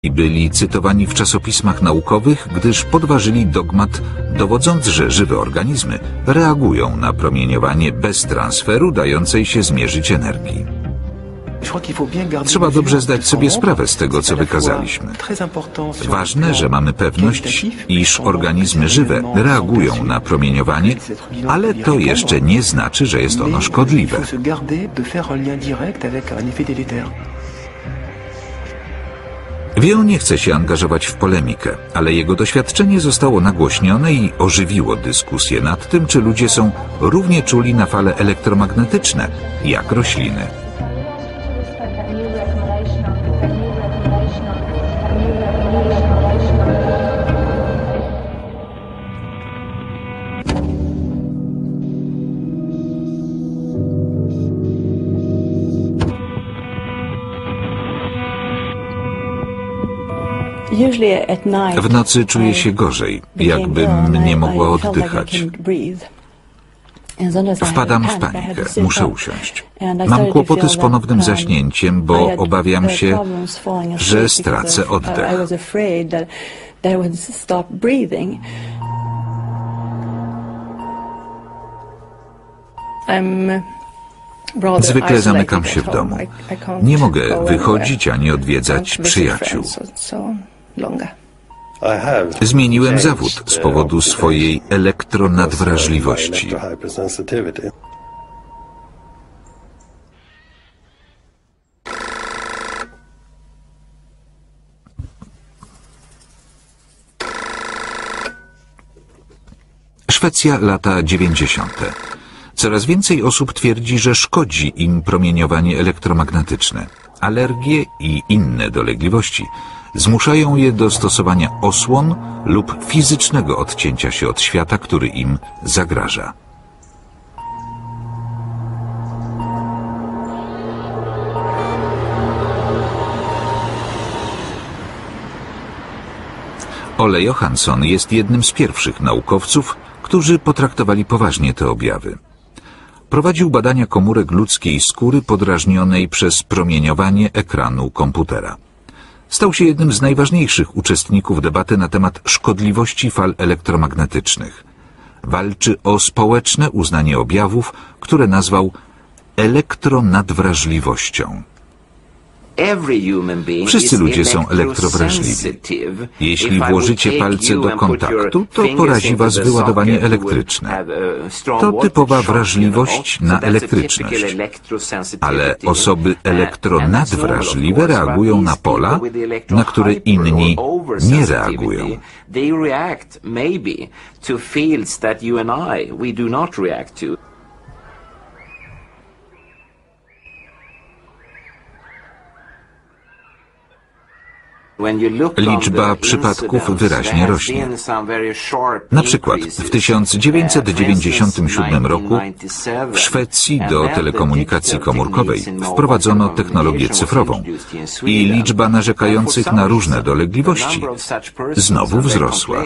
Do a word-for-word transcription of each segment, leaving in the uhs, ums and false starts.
i byli cytowani w czasopismach naukowych, gdyż podważyli dogmat, dowodząc, że żywe organizmy reagują na promieniowanie bez transferu dającej się zmierzyć energii. Trzeba dobrze zdać sobie sprawę z tego, co wykazaliśmy. Ważne, że mamy pewność, iż organizmy żywe reagują na promieniowanie, ale to jeszcze nie znaczy, że jest ono szkodliwe. Wio nie chce się angażować w polemikę, ale jego doświadczenie zostało nagłośnione i ożywiło dyskusję nad tym, czy ludzie są równie czuli na fale elektromagnetyczne, jak rośliny. W nocy czuję się gorzej, jakbym nie mogła oddychać. Wpadam w panikę, muszę usiąść. Mam kłopoty z ponownym zaśnięciem, bo obawiam się, że stracę oddech. Zwykle zamykam się w domu. Nie mogę wychodzić ani odwiedzać przyjaciół. Zmieniłem zawód z powodu swojej elektronadwrażliwości. Szwecja, lata dziewięćdziesiąte. Coraz więcej osób twierdzi, że szkodzi im promieniowanie elektromagnetyczne. Alergie i inne dolegliwości zmuszają je do stosowania osłon lub fizycznego odcięcia się od świata, który im zagraża. Ole Johansson jest jednym z pierwszych naukowców, którzy potraktowali poważnie te objawy. Prowadził badania komórek ludzkiej skóry podrażnionej przez promieniowanie ekranu komputera. Stał się jednym z najważniejszych uczestników debaty na temat szkodliwości fal elektromagnetycznych. Walczy o społeczne uznanie objawów, które nazwał elektronadwrażliwością. Wszyscy ludzie są elektrowrażliwi. Jeśli włożycie palce do kontaktu, to porazi was wyładowanie elektryczne. To typowa wrażliwość na elektryczność. Ale osoby elektronadwrażliwe reagują na pola, na które inni nie reagują. Liczba przypadków wyraźnie rośnie. Na przykład w tysiąc dziewięćset dziewięćdziesiątym siódmym roku w Szwecji do telekomunikacji komórkowej wprowadzono technologię cyfrową i liczba narzekających na różne dolegliwości znowu wzrosła.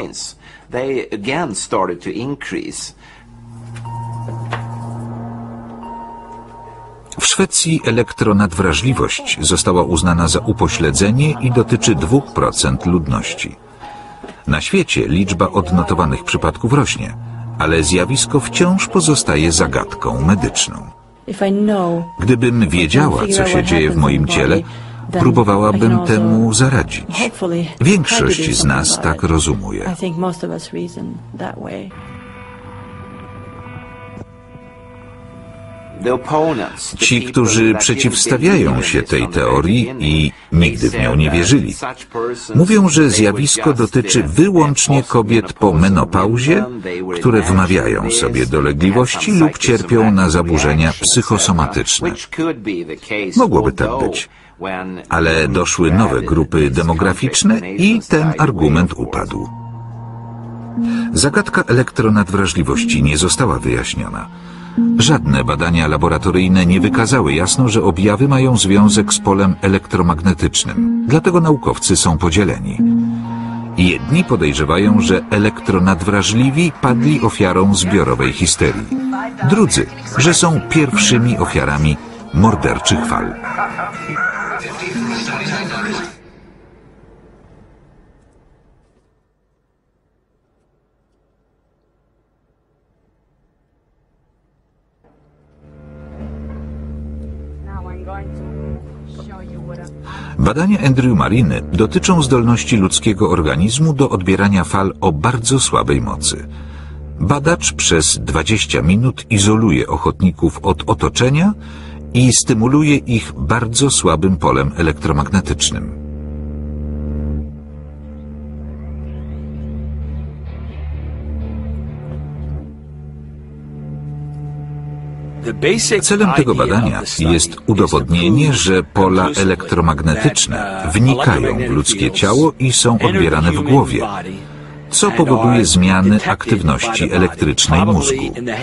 W Szwecji elektronadwrażliwość została uznana za upośledzenie i dotyczy dwóch procent ludności. Na świecie liczba odnotowanych przypadków rośnie, ale zjawisko wciąż pozostaje zagadką medyczną. Gdybym wiedziała, co się dzieje w moim ciele, próbowałabym temu zaradzić. Większość z nas tak rozumuje. Ci, którzy przeciwstawiają się tej teorii i nigdy w nią nie wierzyli, mówią, że zjawisko dotyczy wyłącznie kobiet po menopauzie, które wmawiają sobie dolegliwości lub cierpią na zaburzenia psychosomatyczne. Mogłoby tak być, ale doszły nowe grupy demograficzne i ten argument upadł. Zagadka elektronadwrażliwości nie została wyjaśniona. Żadne badania laboratoryjne nie wykazały jasno, że objawy mają związek z polem elektromagnetycznym. Dlatego naukowcy są podzieleni. Jedni podejrzewają, że elektronadwrażliwi padli ofiarą zbiorowej histerii. Drudzy, że są pierwszymi ofiarami morderczych fal. Badania Andrew Mariny dotyczą zdolności ludzkiego organizmu do odbierania fal o bardzo słabej mocy. Badacz przez dwadzieścia minut izoluje ochotników od otoczenia i stymuluje ich bardzo słabym polem elektromagnetycznym. Celem tego badania jest udowodnienie, że pola elektromagnetyczne wnikają w ludzkie ciało i są odbierane w głowie, co powoduje zmiany aktywności elektrycznej mózgu.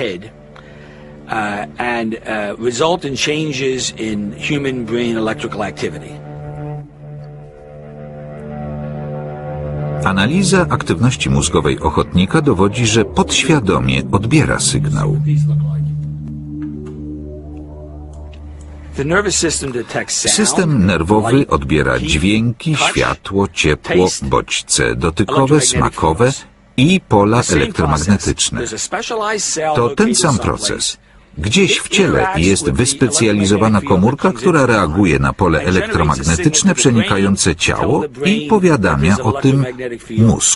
Analiza aktywności mózgowej ochotnika dowodzi, że podświadomie odbiera sygnał. System nerwowy odbiera dźwięki, światło, ciepło, bodźce dotykowe, smakowe i pola elektromagnetyczne. To ten sam proces. Gdzieś w ciele jest wyspecjalizowana komórka, która reaguje na pole elektromagnetyczne przenikające ciało i powiadamia o tym mózg.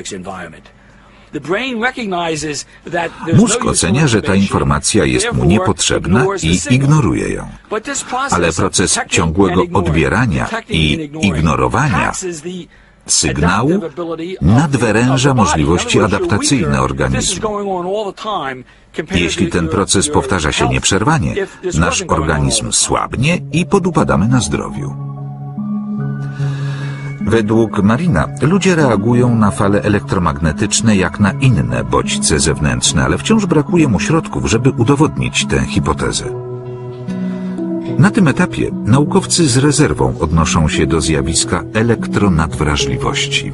Mózg ocenia, że ta informacja jest mu niepotrzebna i ignoruje ją. Ale proces ciągłego odbierania i ignorowania sygnału nadwyręża możliwości adaptacyjne organizmu. Jeśli ten proces powtarza się nieprzerwanie, nasz organizm słabnie i podupadamy na zdrowiu. Według Marina ludzie reagują na fale elektromagnetyczne jak na inne bodźce zewnętrzne, ale wciąż brakuje mu środków, żeby udowodnić tę hipotezę. Na tym etapie naukowcy z rezerwą odnoszą się do zjawiska elektronadwrażliwości.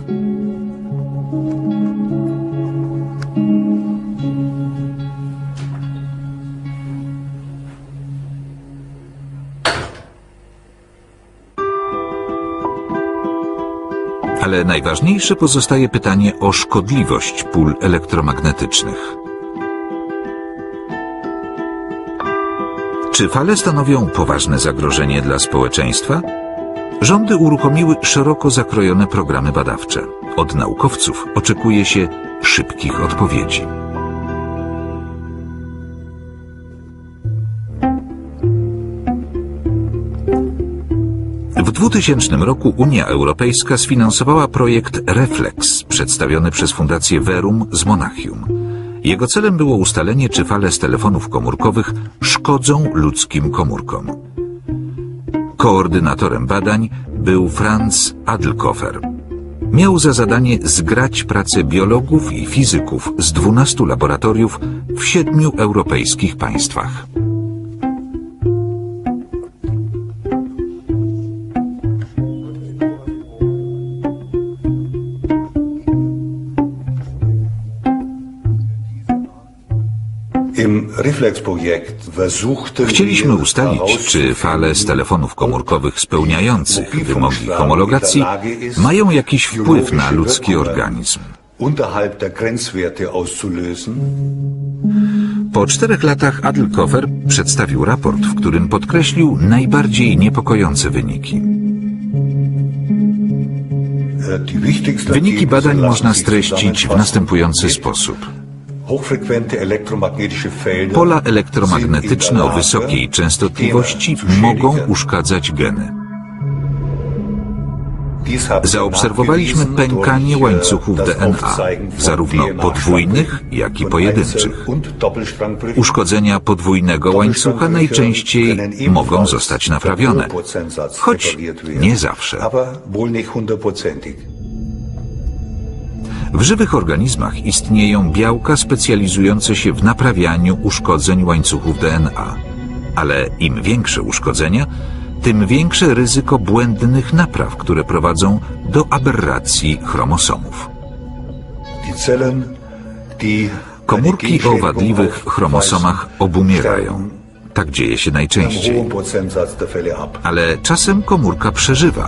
Ale najważniejsze pozostaje pytanie o szkodliwość pól elektromagnetycznych. Czy fale stanowią poważne zagrożenie dla społeczeństwa? Rządy uruchomiły szeroko zakrojone programy badawcze. Od naukowców oczekuje się szybkich odpowiedzi. W dwutysięcznym roku Unia Europejska sfinansowała projekt Reflex, przedstawiony przez Fundację Verum z Monachium. Jego celem było ustalenie, czy fale z telefonów komórkowych szkodzą ludzkim komórkom. Koordynatorem badań był Franz Adlkofer. Miał za zadanie zgrać pracę biologów i fizyków z dwunastu laboratoriów w siedmiu europejskich państwach. Chcieliśmy ustalić, czy fale z telefonów komórkowych spełniających wymogi homologacji mają jakiś wpływ na ludzki organizm. Po czterech latach Adlkofer przedstawił raport, w którym podkreślił najbardziej niepokojące wyniki. Wyniki badań można streścić w następujący sposób. Pola elektromagnetyczne o wysokiej częstotliwości mogą uszkadzać geny. Zaobserwowaliśmy pękanie łańcuchów D N A, zarówno podwójnych, jak i pojedynczych. Uszkodzenia podwójnego łańcucha najczęściej mogą zostać naprawione, choć nie zawsze. W żywych organizmach istnieją białka specjalizujące się w naprawianiu uszkodzeń łańcuchów D N A. Ale im większe uszkodzenia, tym większe ryzyko błędnych napraw, które prowadzą do aberracji chromosomów. Komórki o wadliwych chromosomach obumierają. Tak dzieje się najczęściej. Ale czasem komórka przeżywa,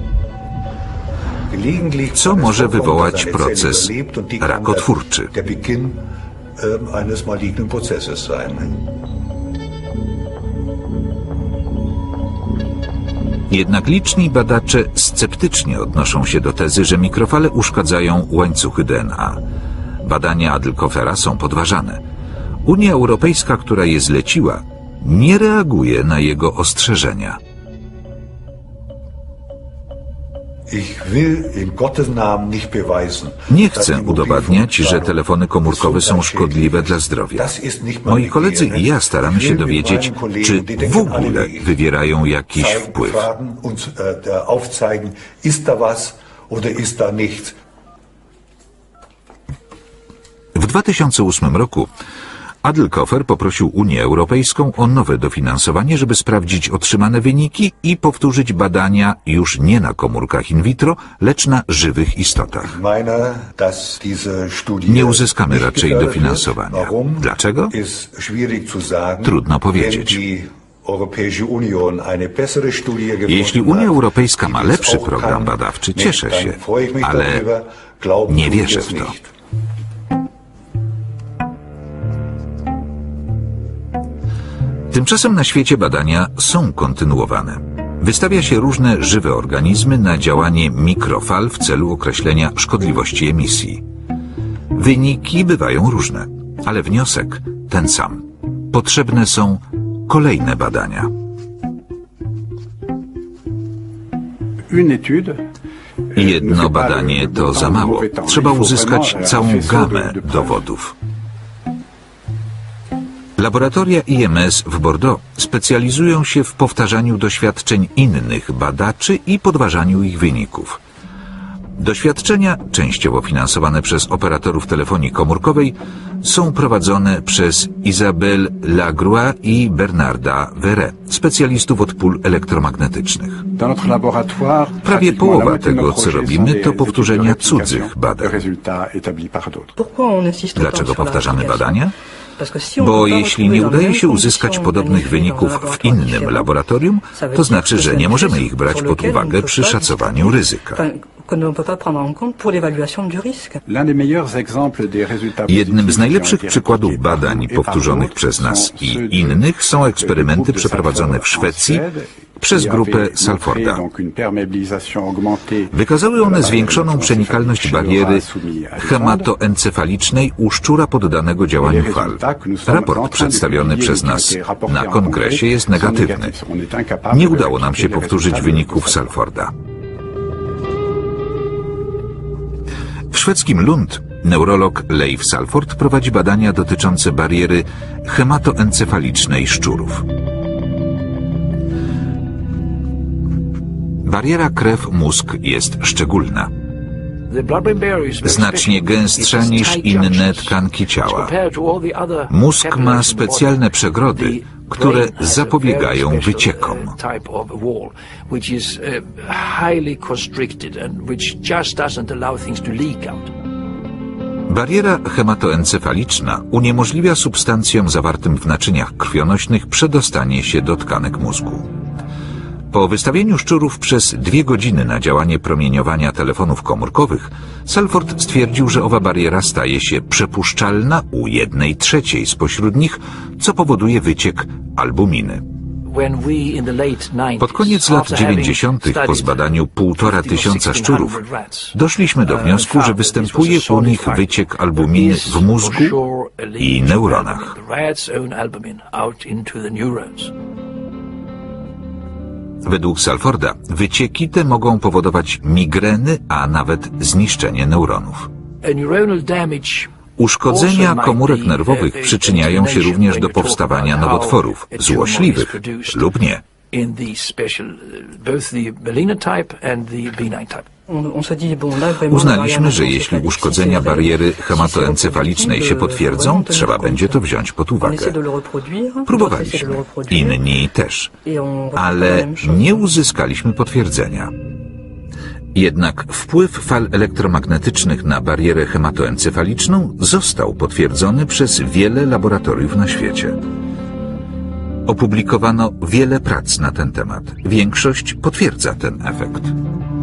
co może wywołać proces rakotwórczy. Jednak liczni badacze sceptycznie odnoszą się do tezy, że mikrofale uszkadzają łańcuchy D N A. Badania Adlkofera są podważane. Unia Europejska, która je zleciła, nie reaguje na jego ostrzeżenia. Nie chcę udowadniać, że telefony komórkowe są szkodliwe dla zdrowia. Moi koledzy i ja staramy się dowiedzieć, czy w ogóle wywierają jakiś wpływ. W dwa tysiące ósmym roku Adlkofer poprosił Unię Europejską o nowe dofinansowanie, żeby sprawdzić otrzymane wyniki i powtórzyć badania już nie na komórkach in vitro, lecz na żywych istotach. Nie uzyskamy raczej dofinansowania. Dlaczego? Trudno powiedzieć. Jeśli Unia Europejska ma lepszy program badawczy, cieszę się, ale nie wierzę w to. Tymczasem na świecie badania są kontynuowane. Wystawia się różne żywe organizmy na działanie mikrofal w celu określenia szkodliwości emisji. Wyniki bywają różne, ale wniosek ten sam. Potrzebne są kolejne badania. Jedno badanie to za mało. Trzeba uzyskać całą gamę dowodów. Laboratoria I M S w Bordeaux specjalizują się w powtarzaniu doświadczeń innych badaczy i podważaniu ich wyników. Doświadczenia, częściowo finansowane przez operatorów telefonii komórkowej, są prowadzone przez Isabelle Lagroix i Bernarda Verret, specjalistów od pól elektromagnetycznych. Prawie połowa tego, co robimy, to powtórzenia cudzych badań. Dlaczego powtarzamy badania? Bo jeśli nie udaje się uzyskać podobnych wyników w innym laboratorium, to znaczy, że nie możemy ich brać pod uwagę przy szacowaniu ryzyka. Jednym z najlepszych przykładów badań powtórzonych przez nas i innych są eksperymenty przeprowadzone w Szwecji przez grupę Salforda. Wykazały one zwiększoną przenikalność bariery hematoencefalicznej u szczura poddanego działaniu fal. Raport przedstawiony przez nas na kongresie jest negatywny. Nie udało nam się powtórzyć wyników Salforda. W szwedzkim Lund neurolog Leif Salford prowadzi badania dotyczące bariery hematoencefalicznej szczurów. Bariera krew-mózg jest szczególna. Znacznie gęstsza niż inne tkanki ciała. Mózg ma specjalne przegrody, które zapobiegają wyciekom. Bariera hematoencefaliczna uniemożliwia substancjom zawartym w naczyniach krwionośnych przedostanie się do tkanek mózgu. Po wystawieniu szczurów przez dwie godziny na działanie promieniowania telefonów komórkowych, Salford stwierdził, że owa bariera staje się przepuszczalna u jednej trzeciej spośród nich, co powoduje wyciek albuminy. Pod koniec lat dziewięćdziesiątych, po zbadaniu półtora tysiąca szczurów, doszliśmy do wniosku, że występuje u nich wyciek albuminy w mózgu i neuronach. Według Salforda wycieki te mogą powodować migreny, a nawet zniszczenie neuronów. Uszkodzenia komórek nerwowych przyczyniają się również do powstawania nowotworów, złośliwych lub nie. Uznaliśmy, że jeśli uszkodzenia bariery hematoencefalicznej się potwierdzą, trzeba będzie to wziąć pod uwagę. Próbowaliśmy, inni też, ale nie uzyskaliśmy potwierdzenia. Jednak wpływ fal elektromagnetycznych na barierę hematoencefaliczną został potwierdzony przez wiele laboratoriów na świecie. Opublikowano wiele prac na ten temat. Większość potwierdza ten efekt.